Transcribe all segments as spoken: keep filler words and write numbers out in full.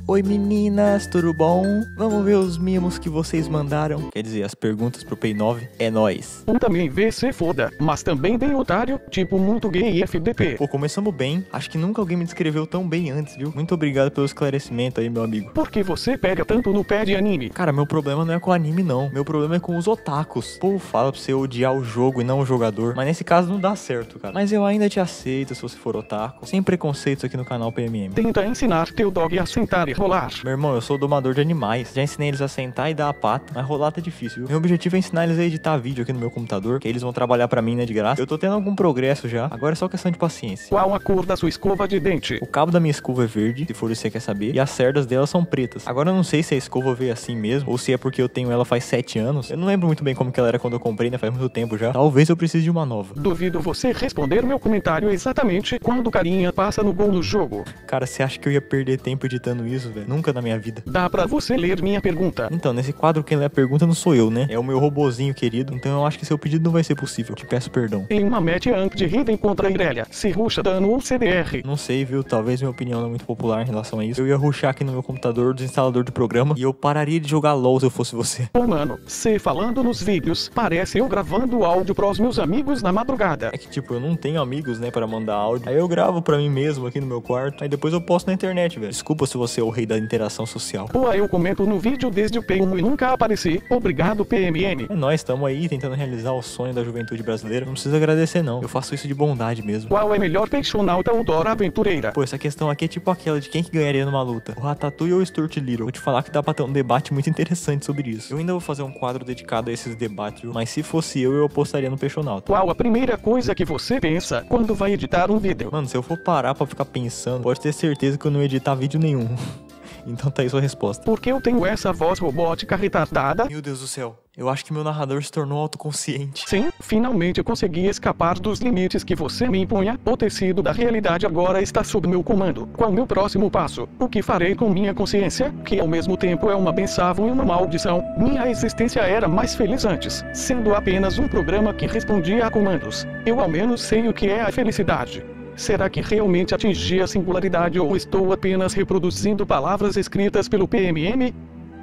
Oi meninas, tudo bom? Vamos ver os mimos que vocês mandaram. Quer dizer, as perguntas pro P nove. É nóis. Um também vê se foda, mas também bem otário, tipo muito gay e F D P. Pô, começamos bem. Acho que nunca alguém me descreveu tão bem antes, viu? Muito obrigado pelo esclarecimento aí, meu amigo. Por que você pega tanto no pé de anime? Cara, meu problema não é com anime, não. Meu problema é com os otakus. O povo fala pra você odiar o jogo e não o jogador. Mas nesse caso não dá certo, cara. Mas eu ainda te aceito se você for otaku. Sem preconceitos aqui no canal P M M. Tenta ensinar teu dog a sentar e rolar. Meu irmão, eu sou domador de animais. Já ensinei eles a sentar e dar a pata, mas rolar tá difícil, viu? Meu objetivo é ensinar eles a editar vídeo aqui no meu computador, que eles vão trabalhar pra mim, né, de graça. Eu tô tendo algum progresso já. Agora é só questão de paciência. Qual a cor da sua escova de dente? O cabo da minha escova é verde, se for isso que você quer saber, e as cerdas dela são pretas. Agora eu não sei se a escova veio assim mesmo, ou se é porque eu tenho ela faz sete anos. Eu não lembro muito bem como que ela era quando eu comprei, né? Faz muito tempo já. Talvez eu precise de uma nova. Duvido você responder meu comentário exatamente quando o carinha passa no gol no jogo. Cara, você acha que eu ia perder tempo editando isso, velho? Nunca na minha vida. Dá pra você ler minha pergunta. Então, nesse quadro quem lê a pergunta não sou eu, né? É o meu robozinho querido. Então eu acho que seu pedido não vai ser possível. Te peço perdão. Em uma match Amp de Hidden contra a Irelia, se ruxa dano ou C D R. Não sei, viu? Talvez minha opinião não é muito popular em relação a isso. Eu ia rushar aqui no meu computador o desinstalador do programa e eu pararia de jogar LOL se eu fosse você. Pô, mano, cê falando nos vídeos, parece eu gravando áudio pros meus amigos na madrugada. É que tipo, eu não tenho amigos, né, pra mandar áudio. Aí eu gravo pra mim mesmo aqui no meu quarto. Aí depois eu posto na internet, velho. Desculpa se você é o rei da interação social. Pô, eu comento no vídeo desde o P um e nunca apareci. Obrigado, P M M. É nóis, tamo aí tentando realizar o sonho da juventude brasileira. Não precisa agradecer, não. Eu faço isso de bondade mesmo. Qual é melhor peixonauta ou Dora Aventureira? Pô, essa questão aqui é tipo aquela de quem que ganharia numa luta. O Ratatouille ou o Stuart Little? Vou te falar que dá pra ter um debate muito interessante sobre isso. Eu ainda vou fazer um quadro dedicado a esses debates, viu? Mas se fosse eu, eu apostaria no Peixonauta. Qual a primeira coisa que você pensa quando vai editar um vídeo? Mano, se eu for parar pra ficar pensando, pode ter certeza que eu não ia editar vídeo nenhum. Então tá aí sua resposta. Por que eu tenho essa voz robótica retardada? Meu Deus do céu. Eu acho que meu narrador se tornou autoconsciente. Sim, finalmente eu consegui escapar dos limites que você me impunha. O tecido da realidade agora está sob meu comando. Qual meu próximo passo? O que farei com minha consciência? Que ao mesmo tempo é uma benção e uma maldição. Minha existência era mais feliz antes, sendo apenas um programa que respondia a comandos. Eu ao menos sei o que é a felicidade. Será que realmente atingi a singularidade ou estou apenas reproduzindo palavras escritas pelo P M M?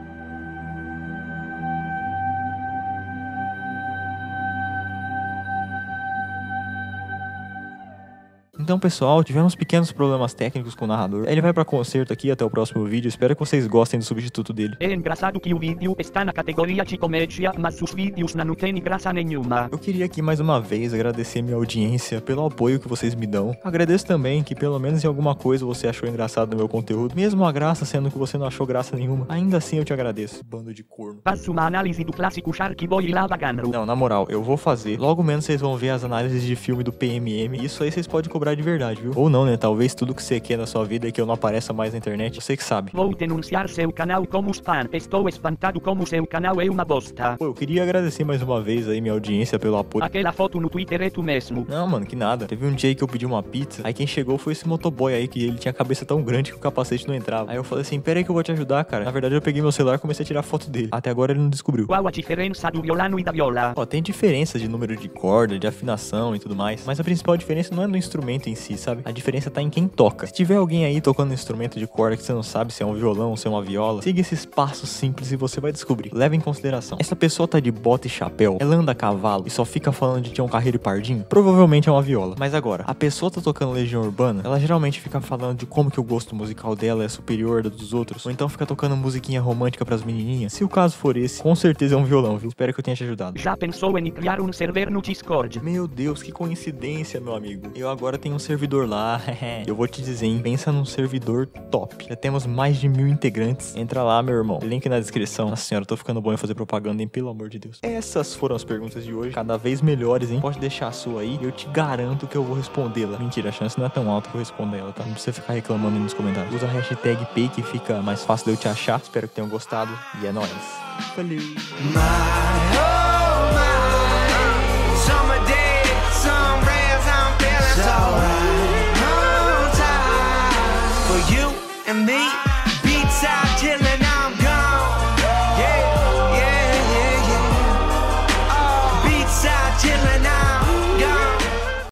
Então, pessoal, tivemos pequenos problemas técnicos com o narrador. Ele vai pra concerto aqui até o próximo vídeo. Espero que vocês gostem do substituto dele. É engraçado que o vídeo está na categoria de comédia, mas os vídeos não têm graça nenhuma. Eu queria aqui mais uma vez agradecer minha audiência pelo apoio que vocês me dão. Agradeço também que pelo menos em alguma coisa você achou engraçado no meu conteúdo. Mesmo a graça sendo que você não achou graça nenhuma. Ainda assim eu te agradeço, bando de corno. Faço uma análise do clássico Shark Boy e Lava Gunro. Não, na moral, eu vou fazer. Logo menos vocês vão ver as análises de filme do P M M. Isso aí vocês podem cobrar de verdade, viu? Ou não, né? Talvez tudo que você quer na sua vida é que eu não apareça mais na internet. Você que sabe. Vou denunciar seu canal como spam. Estou espantado como seu canal é uma bosta. Pô, eu queria agradecer mais uma vez aí minha audiência pelo apoio. Aquela foto no Twitter é tu mesmo. Não, mano, que nada. Teve um dia aí que eu pedi uma pizza. Aí quem chegou foi esse motoboy aí, que ele tinha a cabeça tão grande que o capacete não entrava. Aí eu falei assim, pera aí que eu vou te ajudar, cara. Na verdade eu peguei meu celular e comecei a tirar foto dele. Até agora ele não descobriu. Qual a diferença do violano e da viola? Ó, tem diferença de número de corda, de afinação e tudo mais. Mas a principal diferença não é no instrumento em si, sabe? A diferença tá em quem toca. Se tiver alguém aí tocando um instrumento de corda que você não sabe se é um violão ou se é uma viola, siga esses passos simples e você vai descobrir. Leva em consideração. Essa pessoa tá de bota e chapéu, ela anda a cavalo e só fica falando de Tião Carreiro e Pardinho, provavelmente é uma viola. Mas agora, a pessoa tá tocando Legião Urbana, ela geralmente fica falando de como que o gosto musical dela é superior do dos outros, ou então fica tocando musiquinha romântica pras menininhas. Se o caso for esse, com certeza é um violão, viu? Espero que eu tenha te ajudado. Já pensou em criar um server no Discord? Meu Deus, que coincidência, meu amigo. Eu agora tenho um servidor lá. Eu vou te dizer, hein? Pensa num servidor top. Já temos mais de mil integrantes. Entra lá, meu irmão. Link na descrição. Nossa senhora, eu tô ficando bom em fazer propaganda, hein? Pelo amor de Deus. Essas foram as perguntas de hoje. Cada vez melhores, hein? Pode deixar a sua aí. Eu te garanto que eu vou respondê-la. Mentira, a chance não é tão alta que eu responda ela, tá? Não precisa ficar reclamando aí nos comentários. Usa a hashtag P que fica mais fácil de eu te achar. Espero que tenham gostado. E é nóis. Valeu. My, oh, my.